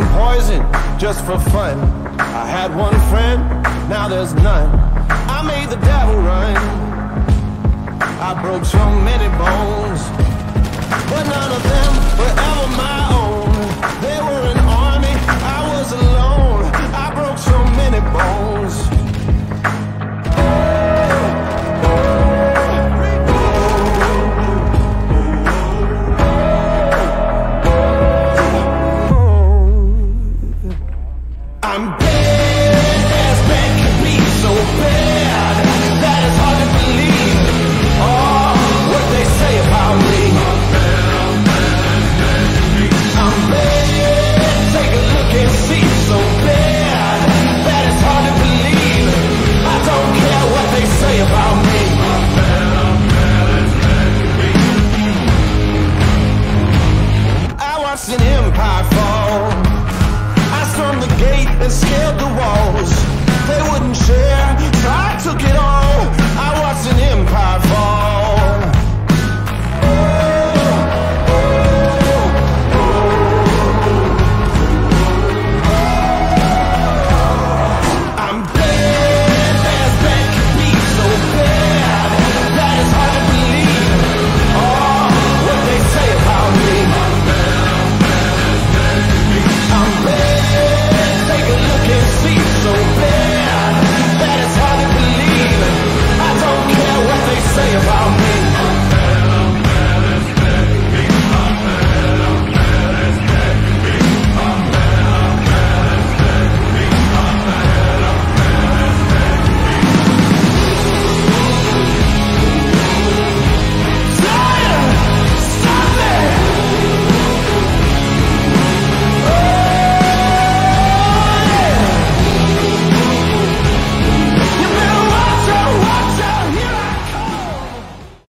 and poison just for fun. I had one friend, now there's none. I made the devil run. I broke so many bones, but none of them were ever my own.